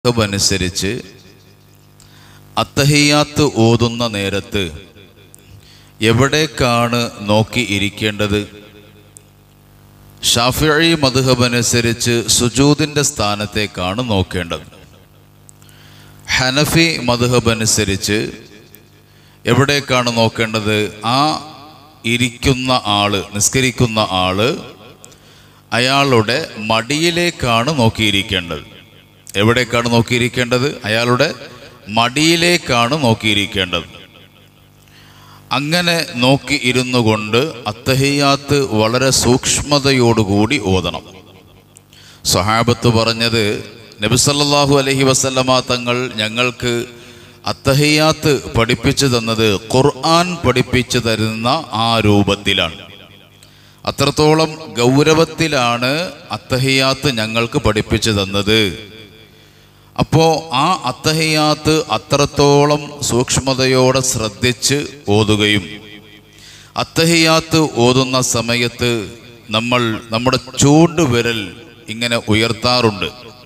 അനുസരിച്ച് അത്തഹിയാത്ത് ഓതുന്ന നേരത്ത് എവിടേക്കാണ് നോക്കി ഇരിക്കേണ്ടത്? ഷാഫിഈ മദ്ഹബ് അനുസരിച്ച് സുജൂദിൻ്റെ സ്ഥാനത്തേക്കാണ് നോക്കേണ്ടത്. ഹനഫി മദ്ഹബ് അനുസരിച്ച് എവിടേക്കാണ് നോക്കേണ്ടത്? ആ ഇരിക്കുന്ന ആള്, നിസ്കരിക്കുന്ന ആള്, അയാളുടെ മടിയിലേക്കാണ് നോക്കിയിരിക്കേണ്ടത്. എവിടേക്കാണ് നോക്കിയിരിക്കേണ്ടത്? അയാളുടെ മടിയിലേക്കാണ് നോക്കിയിരിക്കേണ്ടത്. അങ്ങനെ നോക്കി ഇരുന്നു കൊണ്ട് അത്തഹിയാത്ത് വളരെ സൂക്ഷ്മതയോടുകൂടി ഓതണം. സ്വഹാബത്ത് പറഞ്ഞത്, നബി സല്ലല്ലാഹു അലൈഹി വസല്ലമ തങ്ങൾ ഞങ്ങൾക്ക് അത്തഹിയാത്ത് പഠിപ്പിച്ചു തന്നത് ഖുർആൻ പഠിപ്പിച്ചു തരുന്ന ആ രൂപത്തിലാണ്. അത്രത്തോളം ഗൗരവത്തിലാണ് അത്തഹിയാത്ത് ഞങ്ങൾക്ക് പഠിപ്പിച്ചു തന്നത്. അപ്പോൾ ആ അത്തഹിയാത്ത് അത്രത്തോളം സൂക്ഷ്മതയോടെ ശ്രദ്ധിച്ച് ഓതുകയും അത്തഹിയാത്ത് ഓതുന്ന സമയത്ത് നമ്മൾ നമ്മുടെ ചൂണ്ടുവിരൽ ഇങ്ങനെ ഉയർത്താറുണ്ട്.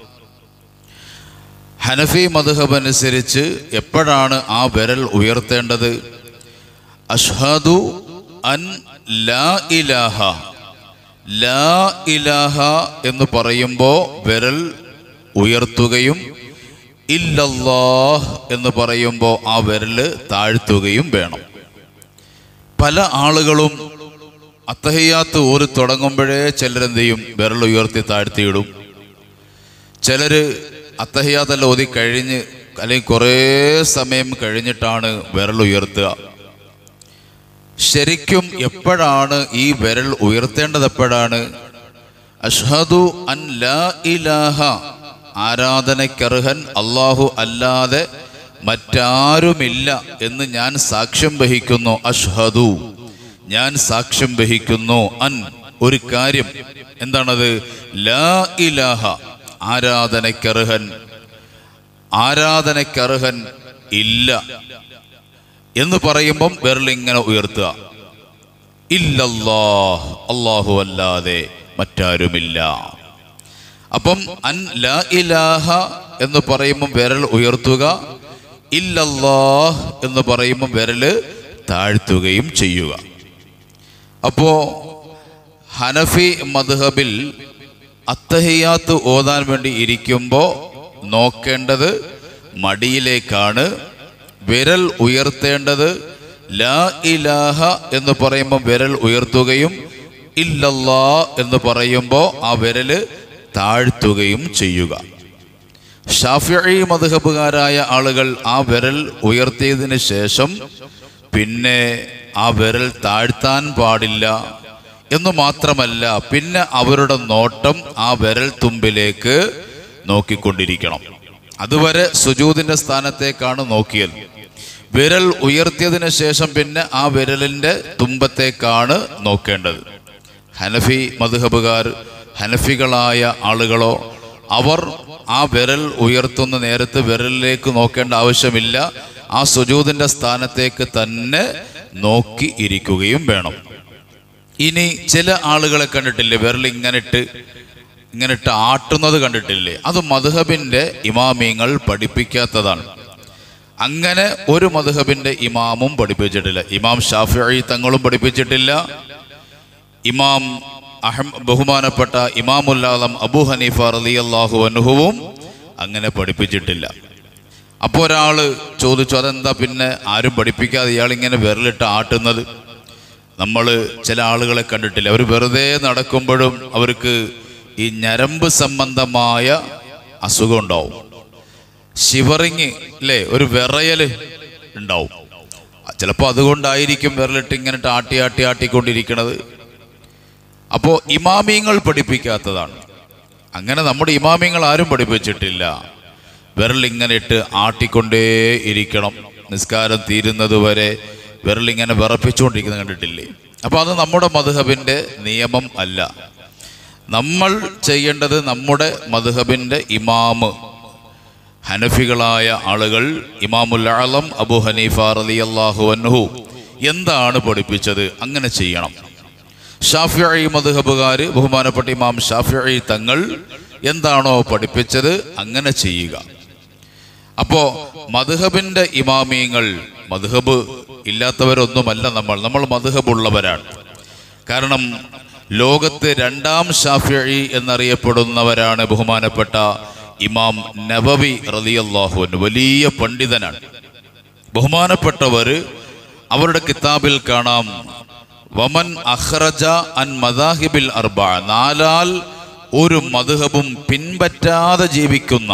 ഹനഫി മദ്ഹബ് അനുസരിച്ച് എപ്പോഴാണ് ആ വിരൽ ഉയർത്തേണ്ടത്? അഷ്ഹദു അൻ ലാ ഇലാഹ, ലാ ഇലാഹ എന്ന് പറയുമ്പോൾ വിരൽ ഉയർത്തുകയും ഇല്ലല്ലാഹ് എന്ന് പറയുമ്പോൾ ആ വിരൽ താഴ്ത്തുകയും വേണം. പല ആളുകളും അത്തഹിയാത്ത് ഓതി തുടങ്ങുമ്പോഴേ ചിലരെന്ത് ചെയ്യും? വിരൽ ഉയർത്തി താഴ്ത്തിയിടും. ചിലർ അത്തഹിയാത്തെല്ലാം ഓതി കഴിഞ്ഞ് അല്ലെങ്കിൽ കുറേ സമയം കഴിഞ്ഞിട്ടാണ് വിരൽ ഉയർത്തുക. ശരിക്കും എപ്പോഴാണ് ഈ വിരൽ ഉയർത്തേണ്ടത്? എപ്പോഴാണ്? അഷ്ഹദു അൻ ലാ ഇലാഹ, ആരാധനയ്ക്കർഹൻ അല്ലാഹു അല്ലാതെ മറ്റാരുമില്ല എന്ന് ഞാൻ സാക്ഷ്യം വഹിക്കുന്നു. അഷ്ഹദു, ഞാൻ സാക്ഷ്യം വഹിക്കുന്നു. അൻ, ഒരു കാര്യം. എന്താണത്? ലാ ഇലാഹ, ആരാധനയ്ക്കർഹൻ ഇല്ല എന്ന് പറയുമ്പം വിരലിങ്ങനെ ഉയർത്തുക. ഇല്ലല്ലാഹ്, അല്ലാഹു അല്ലാതെ മറ്റാരുമില്ല. അപ്പം അൻ ലാ ഇലാഹ എന്ന് പറയുമ്പം വിരൽ ഉയർത്തുക, ഇല്ലല്ലാഹ് എന്ന് പറയുമ്പം വിരൽ താഴ്ത്തുകയും ചെയ്യുക. അപ്പോ ഹനഫി മദ്ഹബിൽ അത്തഹിയാത്ത് ഓതാൻ വേണ്ടി ഇരിക്കുമ്പോൾ നോക്കേണ്ടത് മടിയിലേക്കാണ്. വിരൽ ഉയർത്തേണ്ടത് ലാ ഇലാഹ എന്ന് പറയുമ്പോൾ വിരൽ ഉയർത്തുകയും ഇല്ലല്ലാഹ് എന്ന് പറയുമ്പോൾ ആ വിരൽ താഴ്ത്തുകയും ചെയ്യുക. ഷാഫിഈ മദ്ഹബുകാരായ ആളുകൾ ആ വിരൽ ഉയർത്തിയതിന് ശേഷം പിന്നെ ആ വിരൽ താഴ്ത്താൻ പാടില്ല എന്ന് മാത്രമല്ല, പിന്നെ അവരുടെ നോട്ടം ആ വിരൽ തുമ്പിലേക്ക് നോക്കിക്കൊണ്ടിരിക്കണം. അതുവരെ സുജൂദിന്റെ സ്ഥാനത്തേക്കാണ് നോക്കിയത്. വിരൽ ഉയർത്തിയതിന് ശേഷം പിന്നെ ആ വിരലിന്റെ തുമ്പത്തേക്കാണ് നോക്കേണ്ടത്. ഹനഫി മദ്ഹബുകാർ, ഹനഫികളായ ആളുകളോ, അവർ ആ വിരൽ ഉയർത്തുന്ന നേരത്ത് വിരലിലേക്ക് നോക്കേണ്ട ആവശ്യമില്ല. ആ സുജൂദിന്റെ സ്ഥാനത്തേക്ക് തന്നെ നോക്കി ഇരിക്കുകയും വേണം. ഇനി ചില ആളുകളെ കണ്ടിട്ടില്ലേ, വിരൽ ഇങ്ങനിട്ട് ആട്ടുന്നത് കണ്ടിട്ടില്ലേ? അത് മദ്ഹബിന്റെ ഇമാമിങ്ങൾ പഠിപ്പിക്കാത്തതാണ്. അങ്ങനെ ഒരു മദ്ഹബിന്റെ ഇമാമും പഠിപ്പിച്ചിട്ടില്ല. ഇമാം ഷാഫിഈ തങ്ങളും പഠിപ്പിച്ചിട്ടില്ല. ഇമാം ബഹുമാനപ്പെട്ട ഇമാമുൽ ആലം അബൂ ഹനീഫ റളിയല്ലാഹു അൻഹുവും അങ്ങനെ പഠിപ്പിച്ചിട്ടില്ല. അപ്പോൾ ഒരാൾ ചോദിച്ചു, അതെന്താ പിന്നെ ആരും പഠിപ്പിക്കാതെ ഇയാളിങ്ങനെ വിരലിട്ട് ആട്ടുന്നത്? നമ്മൾ ചില ആളുകളെ കണ്ടിട്ടില്ല, അവർ വെറുതെ നടക്കുമ്പോഴും അവർക്ക് ഈ ഞരമ്പ് സംബന്ധമായ അസുഖം ഉണ്ടാവും. ഷിവറിങ് അല്ലേ, ഒരു വിറയല് ഉണ്ടാവും. ചിലപ്പോൾ അതുകൊണ്ടായിരിക്കും വിരലിട്ട് ഇങ്ങനെ ആട്ടിക്കൊണ്ടിരിക്കുന്നത്. അപ്പോൾ ഇമാമിങ്ങൾ പഠിപ്പിക്കാത്തതാണ്. അങ്ങനെ നമ്മുടെ ഇമാമിങ്ങൾ ആരും പഠിപ്പിച്ചിട്ടില്ല. വിരലിങ്ങനെ ഇട്ട് ആട്ടിക്കൊണ്ടേ ഇരിക്കണം, നിസ്കാരം തീരുന്നത് വരെ വിരലിങ്ങനെ വിറപ്പിച്ചുകൊണ്ടിരിക്കുന്നത് കണ്ടിട്ടില്ലേ? അപ്പോൾ അത് നമ്മുടെ മദ്ഹബിൻ്റെ നിയമം അല്ല. നമ്മൾ ചെയ്യേണ്ടത് നമ്മുടെ മദ്ഹബിൻ്റെ ഇമാമ്, ഹനഫികളായ ആളുകൾ, ഇമാമുൽ ആലം അബൂ ഹനീഫ റളിയല്ലാഹു അൻഹു എന്താണ് പഠിപ്പിച്ചത് അങ്ങനെ ചെയ്യണം. ഷാഫിഈ മദ്ഹബുകാർ, ബഹുമാനപ്പെട്ട ഇമാം ഷാഫിഈ തങ്ങൾ എന്താണോ പഠിപ്പിച്ചത് അങ്ങനെ ചെയ്യുക. അപ്പോ മദ്ഹബിന്റെ ഇമാമിയങ്ങൾ, മദ്ഹബ് ഇല്ലാത്തവരൊന്നുമല്ല നമ്മൾ മദ്ഹബ് ഉള്ളവരാണ്. കാരണം ലോകത്ത് രണ്ടാം ഷാഫിഈ എന്നറിയപ്പെടുന്നവരാണ് ബഹുമാനപ്പെട്ട ഇമാം നബവി റളിയല്ലാഹു അൻഹു. വലിയ പണ്ഡിതനാണ്. ബഹുമാനപ്പെട്ടവർ അവരുടെ കിതാബിൽ കാണാം, വമൻ അഖ്റജ അൻ മദാഹിബിൽ അർബഅ, നാലാൽ ഒരു മദ്ഹബും പിൻപറ്റാതെ ജീവിക്കുന്ന,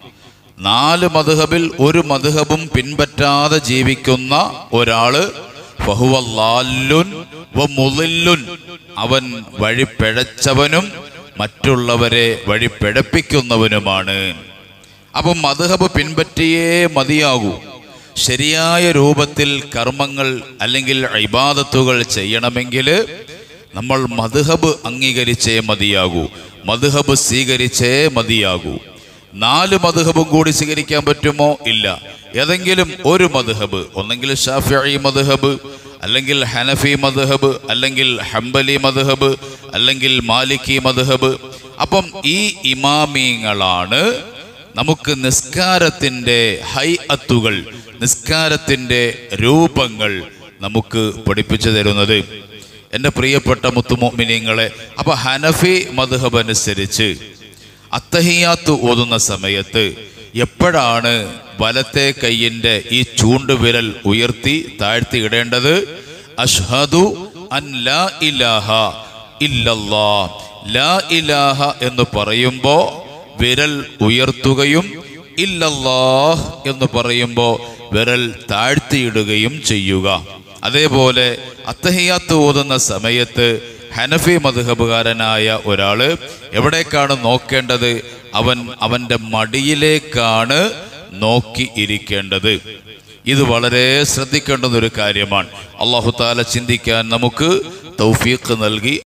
4 മദ്ഹബിൽ ഒരു മദ്ഹബും പിൻപറ്റാതെ ജീവിക്കുന്ന ഒരാള് ഫഹുവ ളാല്ലുൻ വ മുളില്ലുൻ, അവൻ വഴിപിഴച്ചവനും മറ്റുള്ളവരെ വഴിപിഴപ്പിക്കുന്നവനുമാണ്. അപ്പം മദ്ഹബ് പിൻപറ്റിയേ മതിയാകൂ. ശരിയായ രൂപത്തിൽ കർമ്മങ്ങൾ അല്ലെങ്കിൽ ഇബാദത്തുകൾ ചെയ്യണമെങ്കിൽ നമ്മൾ മദ്ഹബ് അംഗീകരിച്ചേ മതിയാകൂ, മദ്ഹബ് സ്വീകരിച്ചേ മതിയാകൂ. 4 മദ്ഹബും കൂടി സ്വീകരിക്കാൻ പറ്റുമോ? ഇല്ല. ഏതെങ്കിലും ഒരു മദ്ഹബ്, ഒന്നെങ്കിൽ ഷാഫിഈ മദ്ഹബ്, അല്ലെങ്കിൽ ഹനഫി മദ്ഹബ്, അല്ലെങ്കിൽ ഹംബലി മദ്ഹബ്, അല്ലെങ്കിൽ മാലിക്കി മദ്ഹബ്. അപ്പം ഈ ഇമാമിങ്ങളാണ് നമുക്ക് നിസ്കാരത്തിൻ്റെ ഹൈഅത്തുകൾ, നിസ്കാരത്തിൻ്റെ രൂപങ്ങൾ നമുക്ക് പഠിപ്പിച്ചു തരുന്നത്. എൻ്റെ പ്രിയപ്പെട്ട മുത്തുമുഅ്മിനീങ്ങളെ, അപ്പൊ ഹനഫി മദ്ഹബ് അനുസരിച്ച് അത്തഹിയാത്ത് ഓതുന്ന സമയത്ത് എപ്പോഴാണ് വലത്തെ കൈയിൻ്റെ ഈ ചൂണ്ടുവിരൽ ഉയർത്തി താഴ്ത്തി ഇടേണ്ടത്? അഷ്ഹദു അൻ ലാ ഇലാഹ ഇല്ലല്ലാഹ്, ലാ ഇലാഹ എന്ന് പറയുമ്പോൾ വിരൽ ഉയർത്തുകയും ഇല്ലല്ലാഹ് എന്ന് പറയുമ്പോൾ വിരൽ താഴ്ത്തിയിടുകയും ചെയ്യുക. അതേപോലെ അത്തഹിയാത്ത് ഓതുന്ന സമയത്ത് ഹനഫി മദ്ഹബുകാരനായ ഒരാള് എവിടേക്കാണ് നോക്കേണ്ടത്? അവൻ്റെ മടിയിലേക്കാണ് നോക്കി ഇരിക്കേണ്ടത്. ഇത് വളരെ ശ്രദ്ധിക്കേണ്ടുന്ന ഒരു കാര്യമാണ്. അല്ലാഹു തആല ചിന്തിക്കാൻ നമുക്ക് തൗഫീഖ് നൽകി